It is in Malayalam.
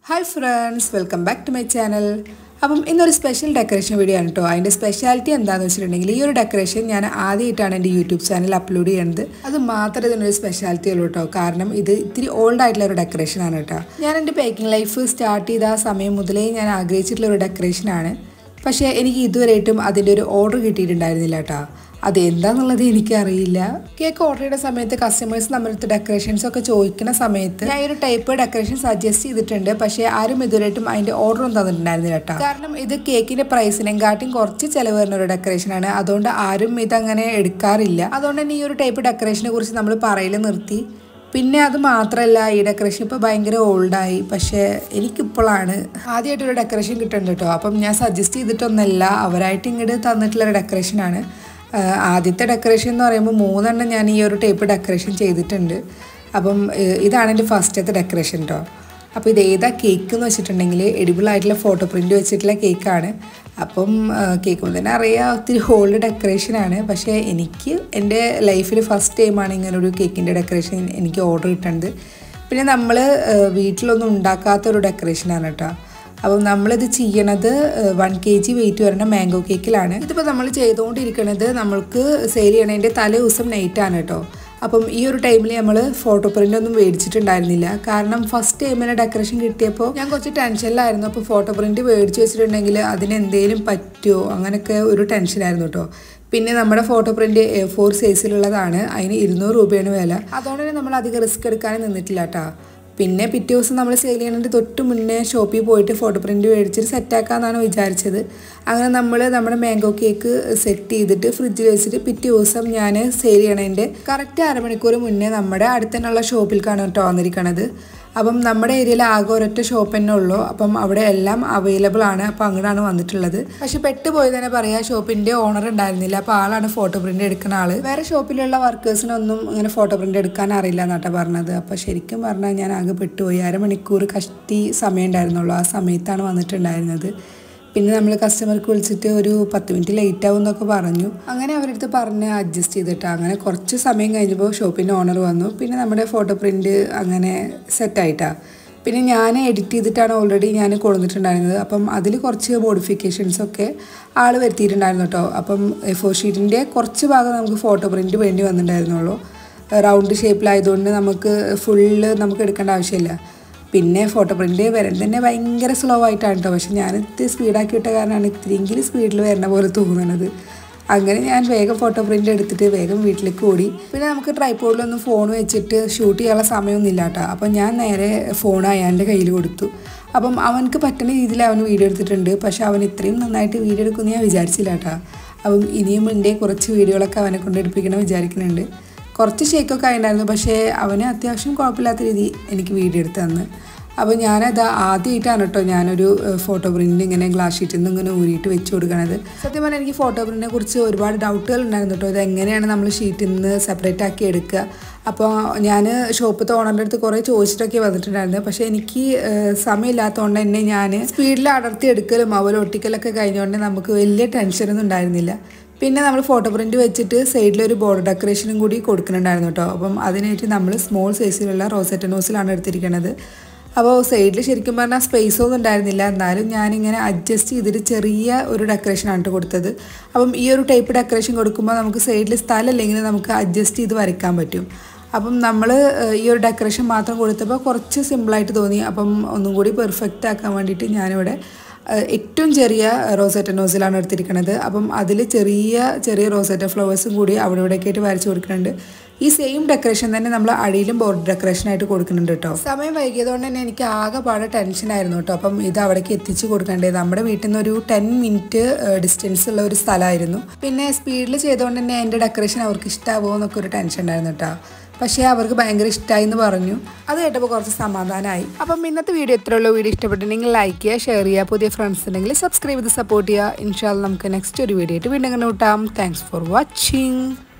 Hi friends, welcome back to my channel. അപ്പം ഇന്നൊരു സ്പെഷ്യൽ ഡെക്കറേഷൻ വീഡിയോ ആണ് കേട്ടോ. അതിൻ്റെ സ്പെഷ്യാലിറ്റി എന്താണെന്ന് വെച്ചിട്ടുണ്ടെങ്കിൽ ഈ ഒരു ഡെക്കറേഷൻ ഞാൻ ആദ്യമായിട്ടാണ് എൻ്റെ യൂട്യൂബ് ചാനൽ അപ്ലോഡ് ചെയ്യുന്നത്. അത് മാത്രമേ ഇതിനൊരു സ്പെഷ്യാലിറ്റി ഉള്ളൂ കേട്ടോ. കാരണം ഇത് ഇത്തിരി ഓൾഡ് ആയിട്ടുള്ള ഒരു ഡെക്കറേഷനാണ് കേട്ടോ. ഞാൻ എൻ്റെ ബേക്കിംഗ് ലൈഫ് സ്റ്റാർട്ട് ചെയ്ത ആ സമയം മുതലേ ഞാൻ ആഗ്രഹിച്ചിട്ടുള്ള ഒരു ഡെക്കറേഷനാണ്. പക്ഷേ എനിക്ക് ഇതുവരെയായിട്ടും അതിൻ്റെ ഒരു ഓർഡർ കിട്ടിയിട്ടുണ്ടായിരുന്നില്ല കേട്ടോ. അതെന്താന്നുള്ളത് എനിക്കറിയില്ല. കേക്ക് ഓർഡർ ചെയ്യുന്ന സമയത്ത് കസ്റ്റമേഴ്സ് നമ്മളടുത്ത് ഡെക്കറേഷൻസ് ഒക്കെ ചോദിക്കുന്ന സമയത്ത് ഞാൻ ഒരു ടൈപ്പ് ഡെക്കറേഷൻ സജസ്റ്റ് ചെയ്തിട്ടുണ്ട്. പക്ഷേ ആരും ഇതുവരെയായിട്ടും അതിൻ്റെ ഓർഡർ ഒന്നും തന്നിട്ടുണ്ടായിരുന്നില്ല കേട്ടോ. കാരണം ഇത് കേക്കിൻ്റെ പ്രൈസിനെക്കാട്ടും കുറച്ച് ചിലവ് വരുന്ന ഒരു ഡെക്കറേഷനാണ്. അതുകൊണ്ട് ആരും ഇതങ്ങനെ എടുക്കാറില്ല. അതുകൊണ്ട് തന്നെ ഈ ഒരു ടൈപ്പ് ഡെക്കറേഷനെ കുറിച്ച് നമ്മൾ പറയൽ നിർത്തി. പിന്നെ അത് മാത്രമല്ല, ഈ ഡെക്കറേഷൻ ഇപ്പോൾ ഭയങ്കര ഓൾഡായി. പക്ഷേ എനിക്കിപ്പോഴാണ് ആദ്യമായിട്ടൊരു ഡെക്കറേഷൻ കിട്ടുന്നുണ്ട് കേട്ടോ. അപ്പം ഞാൻ സജസ്റ്റ് ചെയ്തിട്ടൊന്നല്ല, അവരായിട്ട് ഇങ്ങോട്ട് തന്നിട്ടുള്ളൊരു ഡെക്കറേഷനാണ്. ആദ്യത്തെ ഡെക്കറേഷൻ എന്ന് പറയുമ്പോൾ 3 എണ്ണം ഞാൻ ഈ ഒരു ടൈപ്പ് ഡെക്കറേഷൻ ചെയ്തിട്ടുണ്ട്. അപ്പം ഇതാണ് എൻ്റെ ഫസ്റ്റത്തെ ഡെക്കറേഷൻ കേട്ടോ. അപ്പോൾ ഇത് ഏതാ കേക്ക് എന്ന് വെച്ചിട്ടുണ്ടെങ്കിൽ എഡിബിളായിട്ടുള്ള ഫോട്ടോ പ്രിൻറ്റ് വെച്ചിട്ടുള്ള കേക്കാണ്. അപ്പം കേൾക്കുമ്പോൾ തന്നെ അറിയാം ഒത്തിരി ഓൾഡ് ഡെക്കറേഷനാണ്. പക്ഷേ എനിക്ക് എൻ്റെ ലൈഫിൽ ഫസ്റ്റ് ടൈമാണ് ഇങ്ങനൊരു കേക്കിൻ്റെ ഡെക്കറേഷൻ എനിക്ക് ഓർഡർ കിട്ടുന്നത്. പിന്നെ നമ്മൾ വീട്ടിലൊന്നും ഉണ്ടാക്കാത്തൊരു ഡെക്കറേഷനാണ് കേട്ടോ. അപ്പം നമ്മളിത് ചെയ്യണത് 1 kg വെയിറ്റ് വരുന്ന മാംഗോ കേക്കിലാണ്. ഇതിപ്പോൾ നമ്മൾ ചെയ്തുകൊണ്ടിരിക്കുന്നത് നമ്മൾക്ക് സെയിൽ ചെയ്യണതിൻ്റെ തലേ ദിവസം നൈറ്റാണ് കേട്ടോ. അപ്പം ഈ ഒരു ടൈമിൽ നമ്മൾ ഫോട്ടോ പ്രിൻ്റ് ഒന്നും മേടിച്ചിട്ടുണ്ടായിരുന്നില്ല. കാരണം ഫസ്റ്റ് ടൈമിന് ഡെക്കറേഷൻ കിട്ടിയപ്പോൾ ഞാൻ കുറച്ച് ടെൻഷനിലായിരുന്നു. അപ്പോൾ ഫോട്ടോ പ്രിൻ്റ് മേടിച്ച് വെച്ചിട്ടുണ്ടെങ്കിൽ അതിനെന്തെങ്കിലും പറ്റുമോ അങ്ങനെയൊക്കെ ഒരു ടെൻഷനായിരുന്നു കേട്ടോ. പിന്നെ നമ്മുടെ ഫോട്ടോ പ്രിൻ്റ് A4 സൈസിലുള്ളതാണ്. അതിന് 200 രൂപയാണ് വില. അതുകൊണ്ട് തന്നെ നമ്മൾ അധികം റിസ്ക് എടുക്കാനും നിന്നിട്ടില്ല കേട്ടോ. പിന്നെ പിറ്റേ ദിവസം നമ്മൾ സെയിൽ ചെയ്യുന്നതിൻ്റെ തൊട്ട് മുന്നേ ഷോപ്പിൽ പോയിട്ട് ഫോട്ടോ പ്രിൻ്റ് മേടിച്ചിട്ട് സെറ്റാക്കാമെന്നാണ് വിചാരിച്ചത്. അങ്ങനെ നമ്മൾ നമ്മുടെ മാംഗോ കേക്ക് സെറ്റ് ചെയ്തിട്ട് ഫ്രിഡ്ജിൽ വെച്ചിട്ട് പിറ്റേ ദിവസം ഞാൻ സെയിൽ ചെയ്യണതിൻ്റെ കറക്റ്റ് 1/2 മണിക്കൂർ മുന്നേ നമ്മുടെ അടുത്തുള്ള ഷോപ്പിലേക്കാണ് കേട്ടോ വന്നിരിക്കണത്. അപ്പം നമ്മുടെ ഏരിയയിൽ ആകെ ഒരൊറ്റ ഷോപ്പ് തന്നെ ഉള്ളൂ. അപ്പം അവിടെ എല്ലാം അവൈലബിൾ ആണ്. അപ്പം അങ്ങനെയാണ് വന്നിട്ടുള്ളത്. പക്ഷെ പെട്ടുപോയി തന്നെ പറയാം, ഷോപ്പിൻ്റെ ഓണർ ഉണ്ടായിരുന്നില്ല. അപ്പോൾ ആളാണ് ഫോട്ടോ പ്രിൻ്റ് എടുക്കുന്ന ആൾ. വേറെ ഷോപ്പിലുള്ള വർക്കേഴ്സിനൊന്നും ഇങ്ങനെ ഫോട്ടോ പ്രിൻ്റ് എടുക്കാൻ അറിയില്ല എന്നാട്ടാ പറഞ്ഞത്. അപ്പോൾ ശരിക്കും പറഞ്ഞാൽ ഞാൻ ആകെ പെട്ടുപോയി. 1/2 മണിക്കൂർ കഷ്ടി സമയം ഉണ്ടായിരുന്നുള്ളൂ. ആ സമയത്താണ് വന്നിട്ടുണ്ടായിരുന്നത്. പിന്നെ നമ്മൾ കസ്റ്റമർക്ക് വിളിച്ചിട്ട് ഒരു 10 മിനിറ്റ് ലേറ്റ് ആവും എന്നൊക്കെ പറഞ്ഞു. അങ്ങനെ അവരടുത്ത് പറഞ്ഞ് അഡ്ജസ്റ്റ് ചെയ്തിട്ട് അങ്ങനെ കുറച്ച് സമയം കഴിഞ്ഞപ്പോൾ ഷോപ്പിൻ്റെ ഓണർ വന്നു. പിന്നെ നമ്മുടെ ഫോട്ടോ പ്രിൻ്റ് അങ്ങനെ സെറ്റായിട്ടാണ്. പിന്നെ ഞാൻ എഡിറ്റ് ചെയ്തിട്ടാണ് ഓൾറെഡി ഞാൻ കൊടുത്തിട്ടുണ്ടായിരുന്നത്. അപ്പം അതിൽ കുറച്ച് മോഡിഫിക്കേഷൻസൊക്കെ ആൾ വരുത്തിയിട്ടുണ്ടായിരുന്നു കേട്ടോ. അപ്പം A4 ഷീറ്റിൻ്റെ കുറച്ച് ഭാഗം നമുക്ക് ഫോട്ടോ പ്രിൻ്റ് വേണ്ടി വന്നിട്ടുണ്ടായിരുന്നുള്ളൂ. റൗണ്ട് ഷേപ്പിലായതുകൊണ്ട് നമുക്ക് ഫുള്ള് നമുക്ക് എടുക്കേണ്ട ആവശ്യമില്ല. പിന്നെ ഫോട്ടോ പ്രിൻ്റ് വരാൻ തന്നെ ഭയങ്കര സ്ലോ ആയിട്ടാണ് കേട്ടോ. പക്ഷെ ഞാൻ ഇത്തിരി സ്പീഡാക്കി വിട്ട കാരണമാണ് ഇത്തിരിയെങ്കിലും സ്പീഡിൽ വരുന്ന പോലെ തോന്നുന്നത്. അങ്ങനെ ഞാൻ വേഗം ഫോട്ടോ പ്രിൻ്റ് എടുത്തിട്ട് വേഗം വീട്ടിലേക്ക് ഓടി. പിന്നെ നമുക്ക് ട്രൈപോഡിലൊന്നും ഫോൺ വെച്ചിട്ട് ഷൂട്ട് ചെയ്യാനുള്ള സമയമൊന്നുമില്ല കേട്ടോ. അപ്പം ഞാൻ നേരെ ഫോൺ അയാളുടെ കയ്യിൽ കൊടുത്തു. അപ്പം അവനക്ക് പറ്റുന്ന രീതിയിൽ അവൻ വീഡിയോ എടുത്തിട്ടുണ്ട്. പക്ഷെ അവൻ ഇത്രയും നന്നായിട്ട് വീഡിയോ എടുക്കുമെന്ന് ഞാൻ വിചാരിച്ചില്ല കേട്ടോ. അപ്പം ഇനിയും എൻ്റെ കുറച്ച് വീഡിയോകളൊക്കെ അവനെ കൊണ്ട് എടുപ്പിക്കണം വിചാരിക്കുന്നുണ്ട്. കുറച്ച് ഷേക്കൊക്കെ ആയിട്ടുണ്ടായിരുന്നു. പക്ഷേ അവന് അത്യാവശ്യം കുഴപ്പമില്ലാത്ത രീതി എനിക്ക് വീഡിയോ എടുത്ത് തന്ന്. അപ്പോൾ ഞാനത് ആദ്യമായിട്ടാണ് കേട്ടോ ഞാനൊരു ഫോട്ടോ പ്രിൻ്റ് ഇങ്ങനെ ഗ്ലാസ് ഷീറ്റിൽ നിന്ന് ഇങ്ങനെ ഊരിയിട്ട് വെച്ച് കൊടുക്കണത്. സത്യം പറഞ്ഞാൽ എനിക്ക് ഫോട്ടോ പ്രിൻറ്റിനെ കുറിച്ച് ഒരുപാട് ഡൗട്ടുകൾ ഉണ്ടായിരുന്നു കേട്ടോ. ഇത് എങ്ങനെയാണ് നമ്മൾ ഷീറ്റിൽ നിന്ന് സെപ്പറേറ്റ് ആക്കി എടുക്കുക. അപ്പോൾ ഞാൻ ഷോപ്പിലത്തെ ഓണറിൻ്റെ അടുത്ത് കുറേ ചോദിച്ചിട്ടൊക്കെ വന്നിട്ടുണ്ടായിരുന്നു. പക്ഷേ എനിക്ക് സമയമില്ലാത്തതുകൊണ്ട് തന്നെ ഞാൻ സ്പീഡിൽ അടർത്തി എടുക്കലും അവൽ ഒട്ടിക്കലൊക്കെ കഴിഞ്ഞുകൊണ്ട് നമുക്ക് വലിയ ടെൻഷനൊന്നും ഉണ്ടായിരുന്നില്ല. പിന്നെ നമ്മൾ ഫോട്ടോ പ്രിൻ്റ് വെച്ചിട്ട് സൈഡിലൊരു ബോർഡർ ഡെക്കറേഷനും കൂടി കൊടുക്കുന്നുണ്ടായിരുന്നു കേട്ടോ. അപ്പം അതിനായിട്ട് നമ്മൾ സ്മോൾ സൈസിലുള്ള റോസറ്റ നോസിലാണ് എടുത്തിരിക്കുന്നത്. അപ്പോൾ സൈഡിൽ ശരിക്കും പറഞ്ഞാൽ സ്പേസ് ഒന്നും ഉണ്ടായിരുന്നില്ല. എന്നാലും ഞാനിങ്ങനെ അഡ്ജസ്റ്റ് ചെയ്തിട്ട് ചെറിയ ഒരു ഡെക്കറേഷനാണ് കൊടുത്തത്. അപ്പം ഈ ഒരു ടൈപ്പ് ഡെക്കറേഷൻ കൊടുക്കുമ്പോൾ നമുക്ക് സൈഡിൽ സ്ഥലമില്ലെങ്കിൽ നമുക്ക് അഡ്ജസ്റ്റ് ചെയ്ത് വരയ്ക്കാൻ പറ്റും. അപ്പം നമ്മൾ ഈ ഒരു ഡെക്കറേഷൻ മാത്രം കൊടുത്തപ്പോൾ കുറച്ച് സിമ്പിളായിട്ട് തോന്നി. അപ്പം ഒന്നും കൂടി പെർഫെക്റ്റ് ആക്കാൻ വേണ്ടിയിട്ട് ഞാനിവിടെ ഏറ്റവും ചെറിയ റോസറ്റ നോസിലാണ് എടുത്തിരിക്കുന്നത്. അപ്പം അതിൽ ചെറിയ റോസറ്റ ഫ്ലവേഴ്സും കൂടി അവിടെ ഇവിടെയൊക്കെ ആയിട്ട് വരച്ച് കൊടുക്കുന്നുണ്ട്. ഈ സെയിം ഡെക്കറേഷൻ തന്നെ നമ്മൾ അടിയിലും ബോർഡർ ഡെക്കറേഷനായിട്ട് കൊടുക്കുന്നുണ്ട് കേട്ടോ. സമയം വൈകിയതുകൊണ്ട് തന്നെ എനിക്ക് ആകെപ്പാടെ ടെൻഷനായിരുന്നു കേട്ടോ. അപ്പം ഇത് അവിടേക്ക് എത്തിച്ച് കൊടുക്കേണ്ടത് നമ്മുടെ വീട്ടിൽ നിന്ന് ഒരു 10 മിനിറ്റ് ഡിസ്റ്റൻസ് ഉള്ള ഒരു സ്ഥലമായിരുന്നു. പിന്നെ സ്പീഡിൽ ചെയ്തുകൊണ്ട് തന്നെ എൻ്റെ ഡെക്കറേഷൻ അവർക്ക് ഇഷ്ടമാവുമോ എന്നൊക്കെ ഒരു ടെൻഷൻ ഉണ്ടായിരുന്നു കേട്ടോ. പക്ഷേ അവർക്ക് ഭയങ്കര ഇഷ്ടമായി എന്ന് പറഞ്ഞു. അത് കേട്ടപ്പോൾ കുറച്ച് സമാധാനമായി. അപ്പം ഇന്നത്തെ വീഡിയോ ഇത്രയുള്ളൂ. വീഡിയോ ഇഷ്ടപ്പെട്ടിട്ടുണ്ടെങ്കിൽ ലൈക്ക് ചെയ്യുക, ഷെയർ ചെയ്യുക. പുതിയ ഫ്രണ്ട്സ് ഉണ്ടെങ്കിൽ സബ്സ്ക്രൈബ് ചെയ്ത് സപ്പോർട്ട് ചെയ്യുക. ഇൻഷാ അല്ലാഹ് നമുക്ക് നെക്സ്റ്റ് ഒരു വീഡിയോ ആയിട്ട് വീണ്ടും കണ്ടുമുട്ടാം. Thanks for watching.